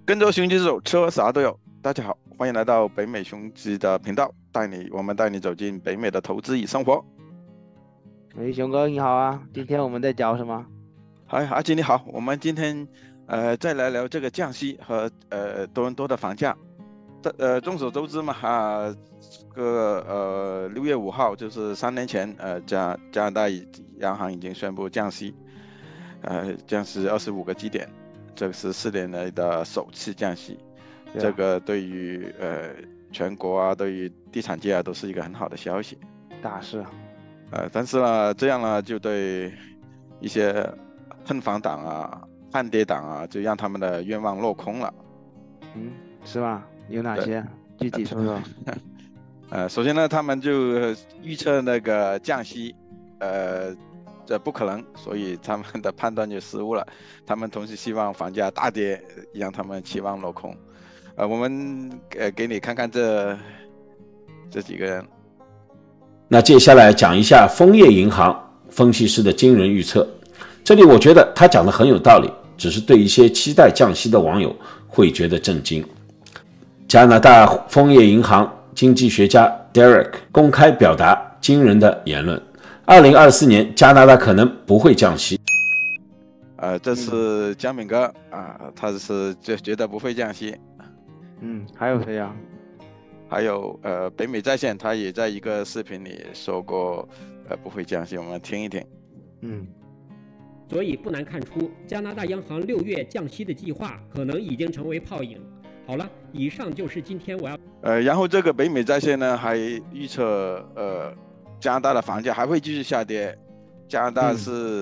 跟着熊鸡走，车啥都有。大家好，欢迎来到北美熊鸡的频道，我们带你走进北美的投资与生活。 喂，熊哥你好啊，今天我们在讲什么？ 嗨，阿基你好，我们今天再来聊这个降息和多伦多的房价。众所周知嘛，这个6月5号就是3年前，加拿大央行已经宣布降息，降息25个基点，这是4年来的首次降息。 对啊， 这个对于全国啊，对于地产界啊，都是一个很好的消息。 大事啊。 但是呢，这样呢，就对一些恨房党啊、叛跌党啊，就让他们的愿望落空了。 嗯，是吗？有哪对， 些？具体说说。 首先呢，他们就预测那个降息，呃，这不可能，所以他们的判断就失误了。他们同时希望房价大跌，让他们期望落空。我们给你看看这几个人。 那接下来讲一下枫叶银行分析师的惊人预测。这里我觉得他讲的很有道理，只是对一些期待降息的网友会觉得震惊。加拿大枫叶银行经济学家 Derek 公开表达惊人的言论：2024年加拿大可能不会降息。 这是姜饼哥他是觉得不会降息。 还有谁啊？ 还有北美在线，他也在一个视频里说过，不会降息，我们听一听。 所以不难看出，加拿大央行6月降息的计划可能已经成为泡影。好了，以上就是今天我要然后这个北美在线呢还预测，加拿大的房价还会继续下跌。加拿大是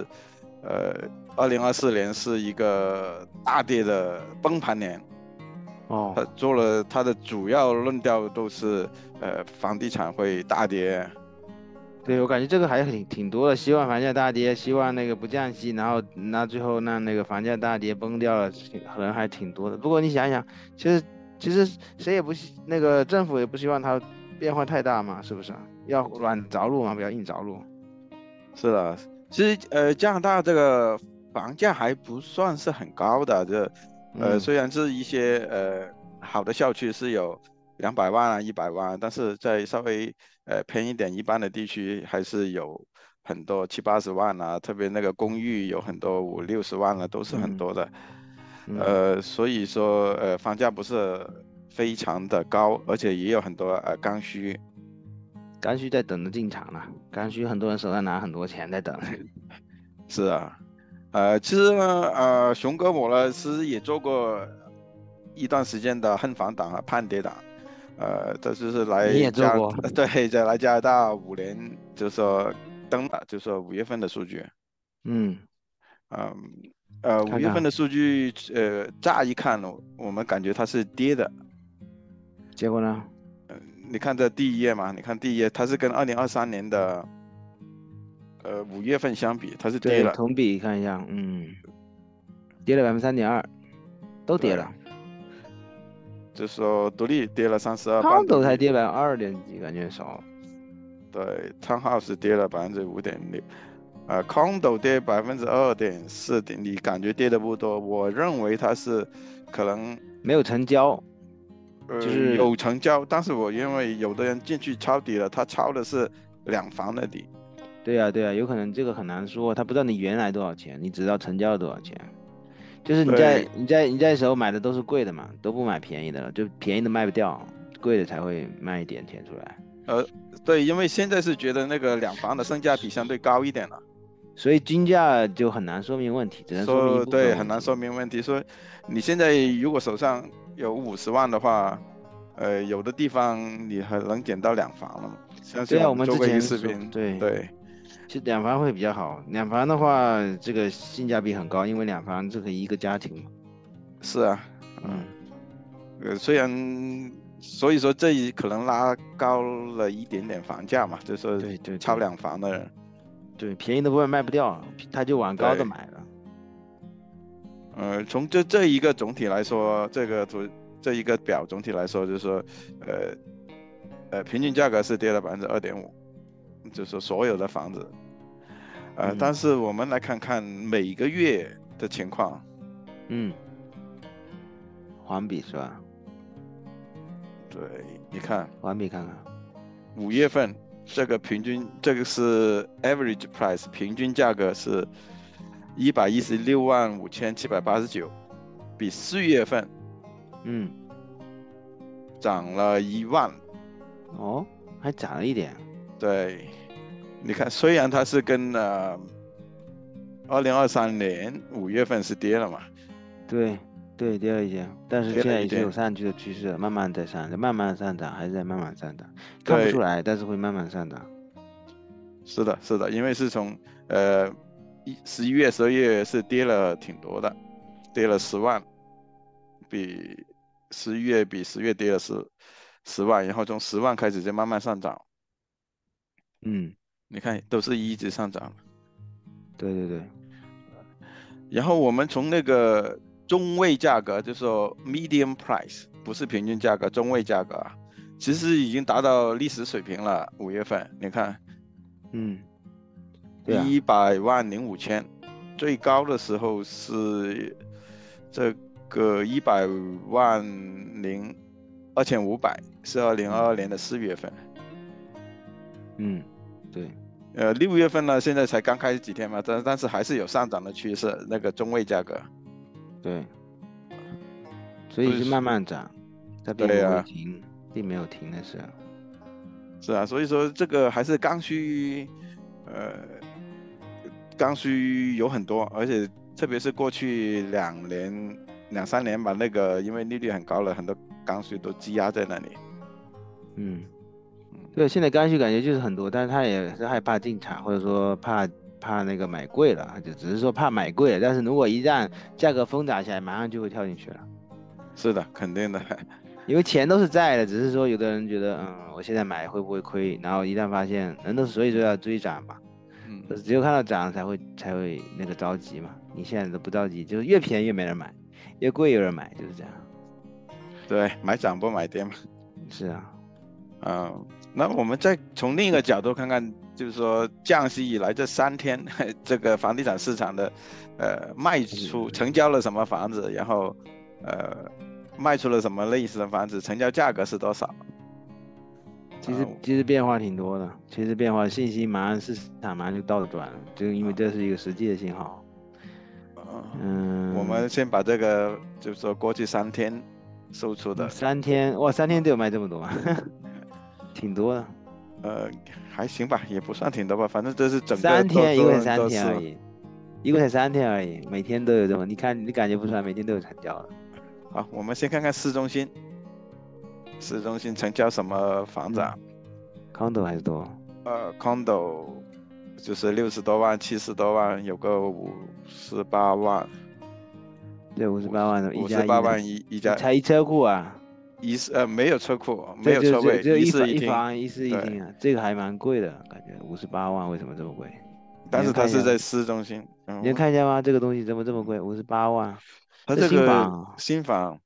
2024年是一个大跌的崩盘年。他做了他的主要论调都是房地产会大跌。 对，我感觉这个还挺多的，希望房价大跌，希望那个不降息，然后最后让那个房价大跌崩掉了，人还挺多的。不过你想想，其实谁也不那个政府也不希望它变化太大嘛，是不是？要软着陆嘛，不要硬着陆。 是的，其实加拿大这个房价还不算是很高的，虽然是一些好的校区是有200万啊、100万，但是在稍微偏一点一般的地区还是有很多70-80万啊，特别那个公寓有很多50-60万了，都是很多的。所以说房价不是非常的高，而且也有很多刚需。 刚需在等着进场呢，刚需很多人手上拿很多钱在等。 是啊，其实呢，熊哥我呢，其实也做过一段时间的恨房党和叛跌党，这就是你也做过？ 对，在来加拿大5年，就是说登了，就是说5月份的数据。5月份的数据，乍一看我们感觉它是跌的， 结果呢？ 你看这第一页嘛，你看第一页，它是跟2023年的5月份相比，它是跌了。 对，同比看一下，跌了3.2%，都跌了。 就是说独立跌了32%， 康斗才跌2点几，感觉少。 对，Townhouse跌了5.6%，康斗跌2.4%，你感觉跌的不多，我认为它是可能没有成交。就是有成交，但是我因为有的人进去抄底了，他抄的是2房的底。 对啊，有可能这个很难说，他不知道你原来多少钱，你只知道成交了多少钱。就是你在时候买的都是贵的嘛，都不买便宜的了，就便宜的卖不掉，贵的才会卖一点钱出来。 对，因为现在是觉得那个2房的性价比相对高一点了， 所以均价就很难说明问题，只能说明一部分问题。 对，很难说明问题。说你现在如果手上有50万的话，有的地方你还能捡到2房了嘛？ 对啊，我们做过一之前个视频，对， 其实2房会比较好。2房的话，这个性价比很高，因为2房这个一个家庭嘛。 是啊，虽然所以说这可能拉高了一点点房价嘛，就是对抄2房的人， 对，便宜的部分卖不掉，他就往高的买了。从这一个总体来说，这一个表总体来说，就是说，平均价格是跌了2.5%，就是说所有的房子。但是我们来看看每个月的情况。 环比是吧？ 对，你看环比看看 5月份这个平均，这个是 average price 平均价格是1165789，比4月份涨了1万。 哦，还涨了一点。 对，你看，虽然它是跟2023年5月份是跌了嘛， 对，跌了一些，但是现在已经有上去的趋势了，慢慢在上涨，慢慢上涨，还是在慢慢上涨，看不出来，但是会慢慢上涨。 是的，因为是从11月、12月是跌了挺多的，跌了10万，比11月比10月跌了10万，然后从10万开始就慢慢上涨。你看都是一直上涨。 对。 然后我们从那个中位价格，就是说 medium price， 不是平均价格，中位价格啊，其实已经达到历史水平了。5月份你看，100万05千，最高的时候是这个100万2500，是2022年的4月份。 对。 6月份呢，现在才刚开始几天嘛，但是还是有上涨的趋势，那个中位价格。 对。所以是慢慢涨，它并不会停，并没有停的是。 是啊，所以说这个还是刚需，刚需有很多，而且特别是过去2、3年吧，那个因为利率很高了，很多刚需都积压在那里。 对，现在刚需感觉就是很多，但是他也是害怕进场，或者说怕那个买贵了，就只是说怕买贵了，但是如果一旦价格疯涨起来，马上就会跳进去了。 是的，肯定的。 因为钱都是在的，只是说有的人觉得，我现在买会不会亏？然后一旦发现，人都所以说要追涨嘛，只有看到涨才会那个着急嘛。你现在都不着急，就是越便宜越没人买，越贵有人买，就是这样。 对，买涨不买跌嘛。 是啊。 那我们再从另一个角度看看，就是说降息以来这3天，这个房地产市场的卖出成交了什么房子，然后卖出了什么类似的房子，成交价格是多少？ 其实变化挺多的，其实变化信息马上市场马上就倒转了，就因为这是一个实际的信号。 我们先把这个就是说过去3天售出的 3天，哇，3天都有卖这么多吗？挺多的。 还行吧，也不算挺多吧，反正这是整个 3天，一共才3天而已，一共才3天而已，每天都有这么，你看你感觉不出来，每天都有成交的。 好，我们先看看市中心成交什么房子啊 ？condo 还是多 ？condo 就是60多万、70多万，有个58万。 对，58万的 ，58万一家， 才一车库啊。 没有车库，没有车位， 就一室一房一室一厅啊，这个还蛮贵的感觉，58万为什么这么贵？ 但是它是在市中心。 你能看一下吗？这个东西怎么这么贵？58万。 它这个新房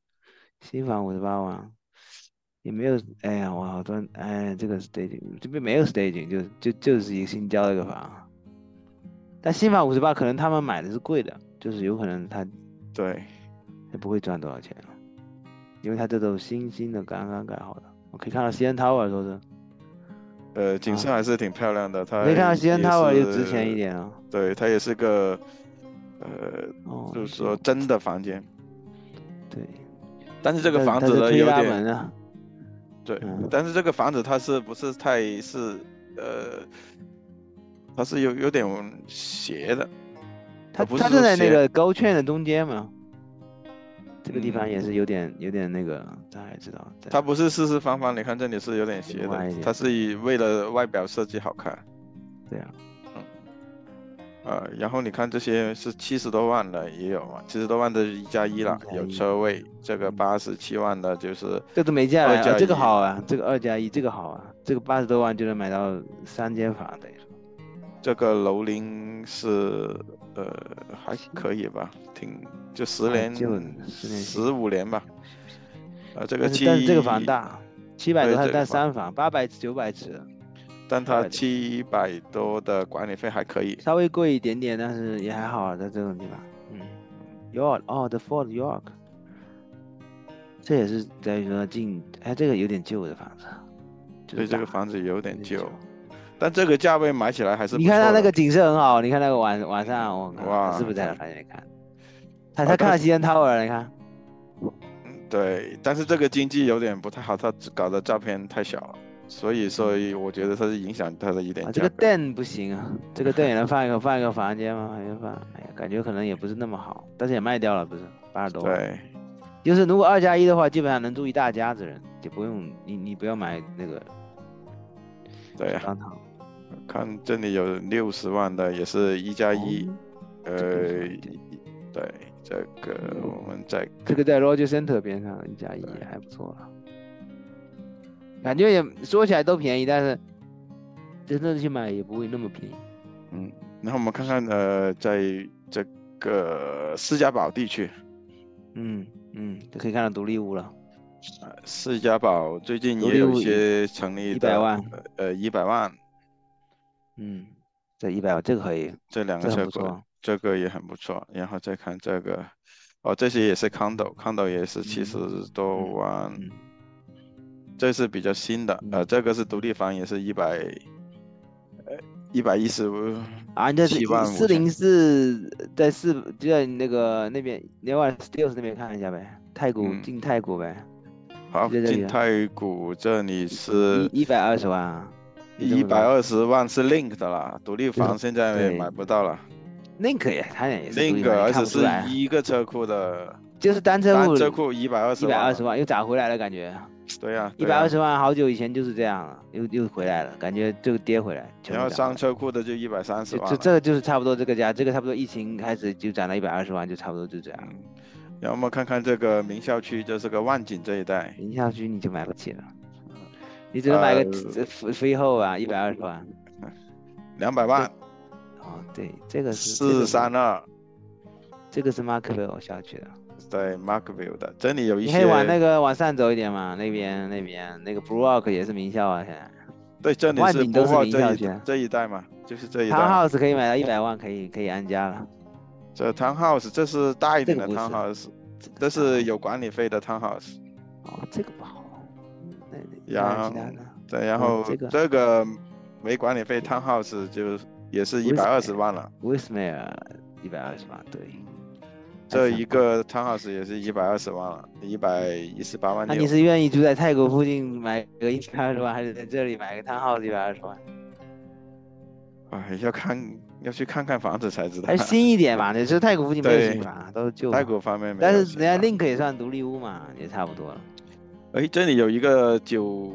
58万，也没有，哎呀，我好多，这个 staging 这边没有 staging，就是一个新交的一个房，但新房58，可能他们买的是贵的，就是有可能他不会赚多少钱，因为他这都新的刚刚盖好的。我可以看到CN Tower 说是， 景色还是挺漂亮的。它可以看到CN Tower 就值钱一点啊。 对，它也是个就是说真的房间。 对。 但是这个房子呢有点，对，但是这个房子它是不是太是它是有点斜的， 它正在那个沟圈的中间嘛，这个地方也是有点那个，大家也知道， 它不是四四方方，你看这里是有点斜的，它是为了外表设计好看。 对啊。 然后你看这些是70多万的也有嘛，70多万的1+1了，有车位。这个87万的就是这都没价了，这个好啊，这个2+1这个好啊，这个80多万就能买到3间房，等于说。这个楼龄是还可以吧，就10年15年吧。这个但是这个房大，700多，但3房800 900尺。 但它700多的管理费还可以， 稍微贵一点点，但是也还好，在这种地方。York，The Fort York， 这也是在于说这个有点旧的房子， 对，这个房子有点旧，但这个价位买起来还是不你错的。 看它那个景色很好，你看那个晚上，我靠，是不是在房间里看？他看到西安 Tower 了，你看。 对，但是这个经济有点不太好，他搞的照片太小了，所以我觉得它是影响它的一点。 这个灯不行啊，这个灯也能放一个房间吗？还能放？哎呀，感觉可能也不是那么好，但是也卖掉了，不是80多万。 对， 就是如果2+1的话，基本上能住一大家子人，就不用你不要买那个。 对啊。看这里有60万的，也是1+1，对，这个我们这个在 Roger Center 边上1+1也还不错了，感觉也说起来都便宜，但是真正去买也不会那么便宜。 然后我们看看在这个世家堡地区， 就可以看到独立屋了。 世家堡最近也有一些成立的 100万 ，100万， 这100万这个可以， 这两个车库，这个也很不错。然后再看这个，这些也是 condo 也是70多万，这是比较新的，这个是独立房，也是117 啊，这是404，就在那边Nevar Steels 那边看一下呗，进太古呗。 好，进太古这里是 120万啊。 120万是 Link 的啦，独立房现在买不到了。 Link 也，它也是 Link， 而且是一个车库的， 就是单车库120 万，又涨回来了感觉。 对呀 ，120万好久以前就是这样了，又回来了，感觉这个跌回来。 然后上车库的就130万。 这个就是差不多这个价，这个差不多疫情开始就涨了120万，就差不多就这样。 然后我们看看这个明校区，就是个万景这一带。 明校区你就买不起了。你只能买个freehold啊，120万 ，200万。 对，这个是 432， 这个是 Markville 校区的。 对 ，Markville 的，这里有一些。 你可以往上走一点嘛，那边那个 Blue Rock 也是名校啊，现在。 对，这里是 Blue Rock 这一带嘛，就是这一带。 Townhouse 可以买到100万，可以安家了。 这 Townhouse 这是大一点的 Townhouse，这是有管理费的 Townhouse。 这个不好。 然后这个没管理费 Townhouse 就也是120万了。 Wismere 120万，对。 这一个 Townhouse 也是120万了，118万。 那你是愿意住在太古附近买个120万，还是在这里买个 Townhouse 120万？ 要去看看房子才知道。 还新一点嘛？你说太古附近没有新房，都是旧。 太古方面没有。 但是人家 Link 也算独立屋嘛，也差不多了。 这里有一个93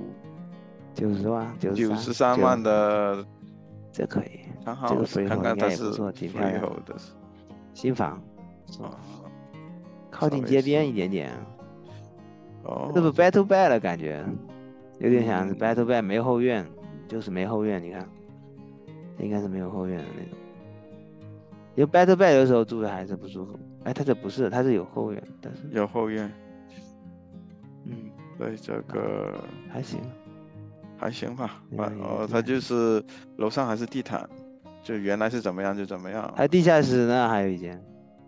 万的， 这可以。 这个看看它是挺漂亮的新房，靠近街边一点点。这不 back to back 的感觉，有点像是 back to back 没后院，就是没后院。你看，应该是没有后院的那种。因为 back to back 有时候住的还是不舒服。它这不是，它是有后院，但是有后院。对，这个还行吧。它就是楼上还是地毯，就原来是怎么样就怎么样。 还地下室呢，还有一间。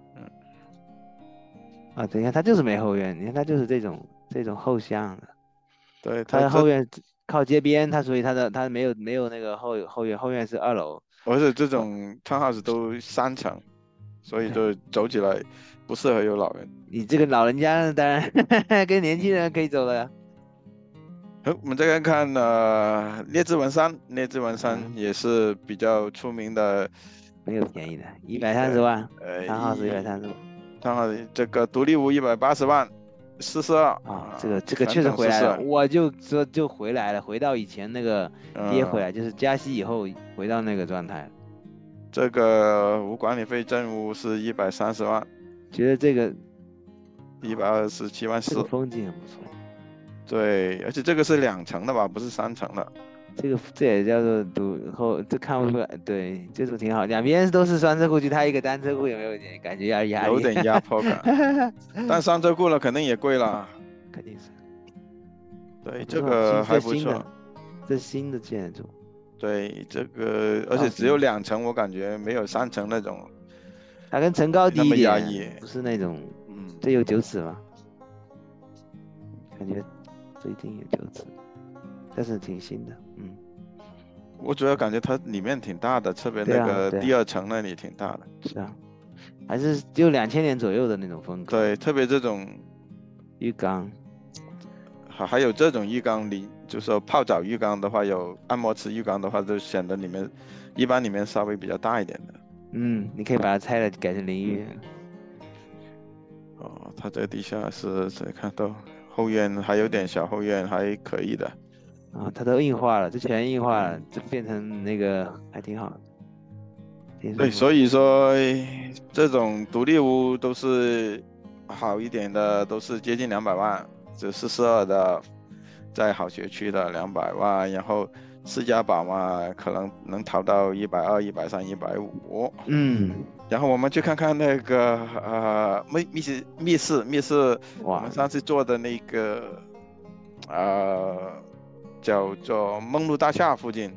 等一下，它就是没后院，你看它就是这种后巷的。 对， 它的后院靠街边，所以它没有那个后院，后院是2楼。 而且这种 townhouse 都3层，所以就走起来不适合有老人。 你这个老人家当然跟年轻人可以走的。 好，我们再看列治文山也是比较出名的， 没有便宜的，130万，townhouse 130万 ，townhouse这个独立屋180万，42。 这个确实回来了，我就说就回来了，回到以前那个跌回来，就是加息以后回到那个状态。 这个无管理费正屋是130万， 觉得这个 127万4， 这个风景很不错。 对，而且这个是2层的吧，不是3层的。 这也叫做这看不出来，对，这种挺好。两边都是双车库，就它一个单车库，有没有点感觉压力？ 有点压迫感。但双车库了肯定也贵了。 肯定是。 对，这个还不错。 这新的建筑。 对，这个而且只有2层，我感觉没有3层那种。 它跟层高低一点，不是那种，这有9尺吗？ 感觉不一定有9次，但是挺新的。 我主要感觉它里面挺大的，特别那个第2层那里挺大的。 是啊，还是就2000年左右的那种风格。 对，特别这种浴缸， 还有这种浴缸里，就是说泡澡浴缸的话，有按摩池浴缸的话，就显得一般里面稍微比较大一点的。 你可以把它拆了改成淋浴。 哦，它这个地下室看到后院还有点小后院，还可以的。 它都硬化了，这全硬化了，就变成那个还挺好的。 对，所以说这种独立屋都是好一点的，都是接近200万，就42的，在好学区的200万，然后世家堡嘛，可能能淘到120、130、150。然后我们去看看那个密室，我们上次做的那个叫做梦露大厦附近。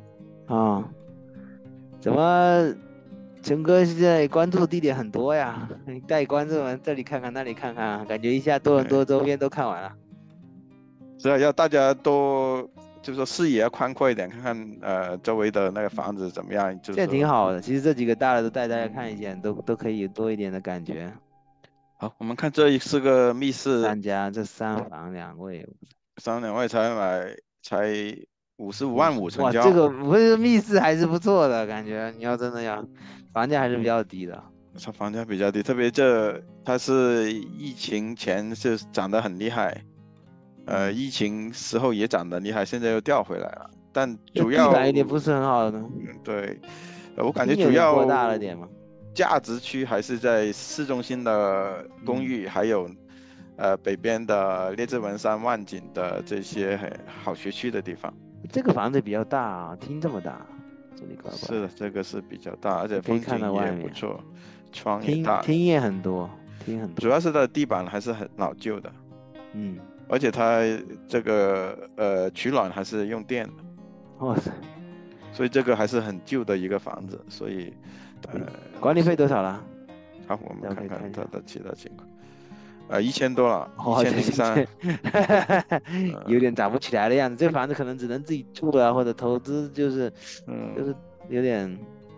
怎么陈哥现在关注地点很多呀？你带观众们这里看看那里看看，感觉一下多伦多周边都看完了。 是啊，要大家多就是说视野要宽阔一点，看看周围的那个房子怎么样。 这挺好的，其实这几个大的都带大家看一下，都可以有多一点的感觉。 好，我们看这是个密室 ，3家，这3房2卫 ，2卫才55万5成交。 哇，这个不是密室还是不错的感觉，你要真的要，房价还是比较低的。 它房价比较低，特别它是疫情前就涨得很厉害。疫情时候也涨得厉害，现在又掉回来了，但主要地板有点不是很好的。 对，我感觉主要过大了点嘛。 价值区还是在市中心的公寓，还有北边的列治文山、万景的这些好学区的地方。 这个房子比较大啊，厅这么大，这里怪怪。 是的，这个是比较大，而且风景也不错，窗也大， 厅也很多， 主要是它的地板还是很老旧的。而且它这个取暖还是用电的。 哇塞！ 所以这个还是很旧的一个房子，所以管理费多少了？ 好，我们看看它的其他情况。1000多了，1003。 有点涨不起来的样子。这个房子可能只能自己住了，或者投资，就是有点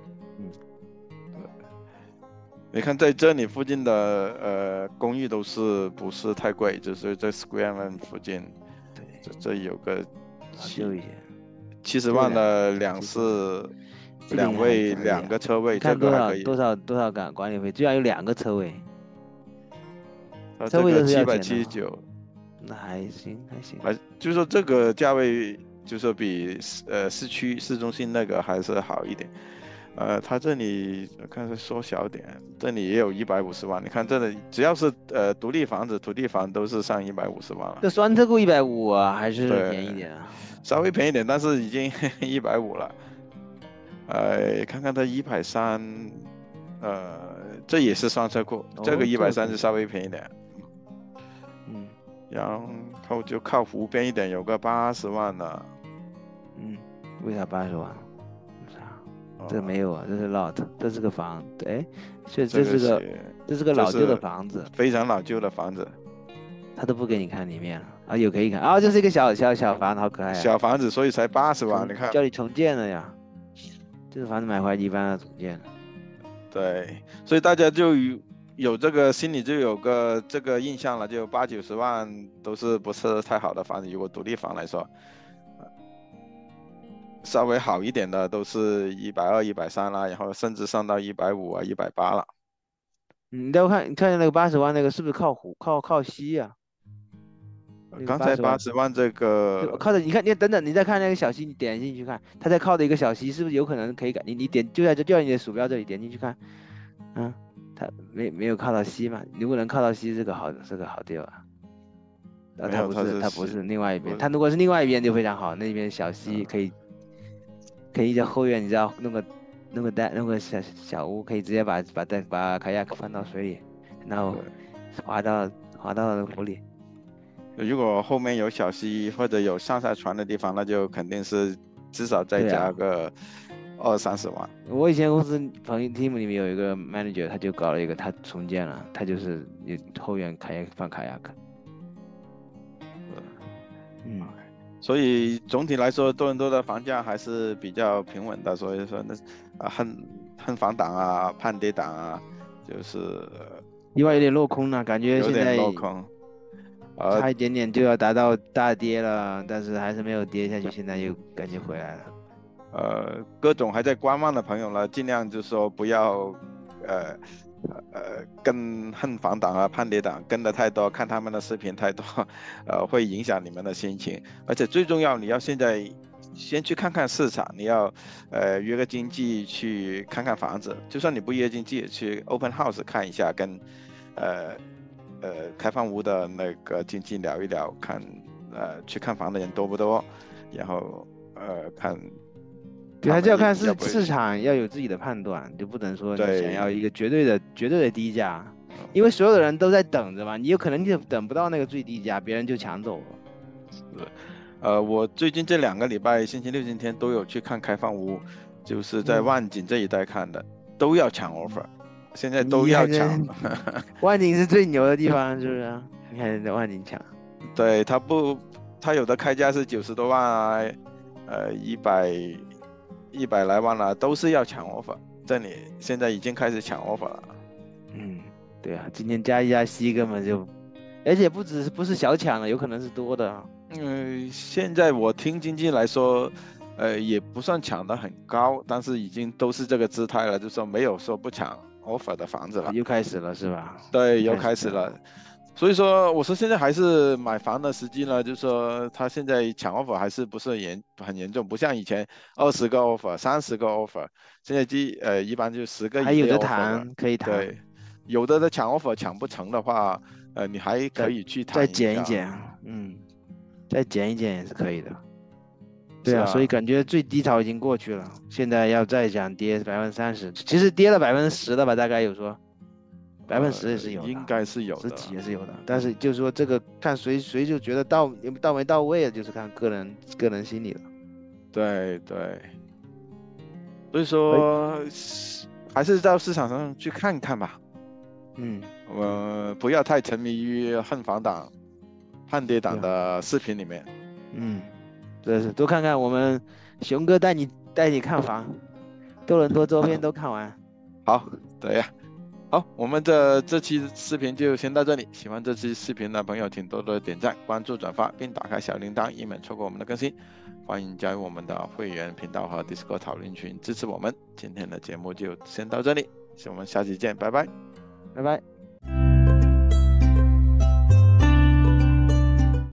你看在这里附近的公寓都是不是太贵，就是在 Square One 附近，这有个70万的2室2卫2个车位， 看这个还可以。 多少管理费，居然有2个车位。 车位都是779， 那还行。 就是说这个价位，就是说比市中心那个还是好一点。它这里我看是缩小点，这里也有150万。你看这里只要是独立房子、土地房都是上150万了。 这双特库150啊，还是便宜点啊？ 稍微便宜点，但是已经150了。看看它130，这也是双车库，这个130就稍微便宜点。然后就靠湖边一点，有个80万的。 为啥80万？这个没有啊，这是 lot， 这是个房，对，这是个老旧的房子， 非常老旧的房子， 他都不给你看里面了啊，有可以看啊，这是一个小房子，好可爱啊， 小房子，所以才80万，你看， 叫你重建了呀，这个房子买回来一般要重建了， 对，所以大家就有这个心里就有个这个印象了，就80、90万都是不是太好的房子，如果独立房来说。稍微好一点的都是120、130啦，然后甚至上到150啊、180了。 你看见那个80万那个是不是靠湖靠西呀？ 刚才80万这个靠着，你看你等等，你再看那个小溪，你点进去看，它在靠的一个小溪，是不是有可能可以改？你点就在你的鼠标这里点进去看，它没有靠到溪嘛？如果能靠到溪，是个好地方。它不是另外一边，它如果是另外一边就非常好，那边小溪可以在后院，你知道弄个小屋，可以直接把卡亚克放到水里，然后滑到湖里。 如果后面有小溪或者有上下船的地方，那就肯定是至少再加个20、30万。 我以前公司朋友 team 里面有一个 manager， 他就搞了一个，他重建了，他就是后院放卡亚克。 所以总体来说，多伦多的房价还是比较平稳的。所以说那恨房党啊、叛跌党啊，就是意外有点落空了，感觉有点现在落空。 差一点点就要达到大跌了，但是还是没有跌下去，现在又感觉回来了。 各种还在观望的朋友呢，尽量就是说不要跟恨房党啊、叛跌党跟的太多，看他们的视频太多，会影响你们的心情。而且最重要，你要现在先去看看市场，你要约个经纪去看看房子，就算你不约经纪，去 open house 看一下，跟开放屋的那个经纪聊一聊，看去看房的人多不多，然后看。 对，还是要看市场，要有自己的判断，就不能说你想要一个绝对的低价，因为所有的人都在等着嘛，你有可能就等不到那个最低价，别人就抢走了。 是，我最近这2个礼拜，星期六、星期天都有去看开放屋，就是在万景这一带看的，都要抢 offer， 现在都要抢。 万景是最牛的地方，是不是？你看在万景抢。 对，他有的开价是90多万啊，100来万了，都是要抢 offer。这里现在已经开始抢 offer 了。 对啊，今天加一加息根本就，而且不是小抢了，有可能是多的。 现在我听经纪来说，也不算抢得很高，但是已经都是这个姿态了，就是说没有说不抢 offer 的房子了。 又开始了是吧？ 对，又开始了。所以说，我说现在还是买房的时机呢，就是说他现在抢 offer 还是不是很严重，不像以前20个 offer、30个 offer， 现在一般就10个以内 offer 还有的谈，可以谈。 对，有的抢 offer 抢不成的话，你还可以去谈再减一减，再减一减也是可以的。对啊，所以感觉最低潮已经过去了，现在要再讲跌30%，其实跌了10%了吧，大概有说。10%也是有的， 应该是有的 ，10几也是有的，但是就是说这个看谁就觉得到没到位了，就是看个人心理了。 对，所以说还是到市场上去看看吧。不要太沉迷于恨房党、叛跌党的视频里面。 这是多看看我们熊哥带你看房，多伦多周边都看完。 好，对呀。好，我们这期视频就先到这里。喜欢这期视频的朋友，请多多点赞、关注、转发，并打开小铃铛，以免错过我们的更新。欢迎加入我们的会员频道和 Discord 讨论群，支持我们。今天的节目就先到这里，我们下期见，拜拜， 拜拜。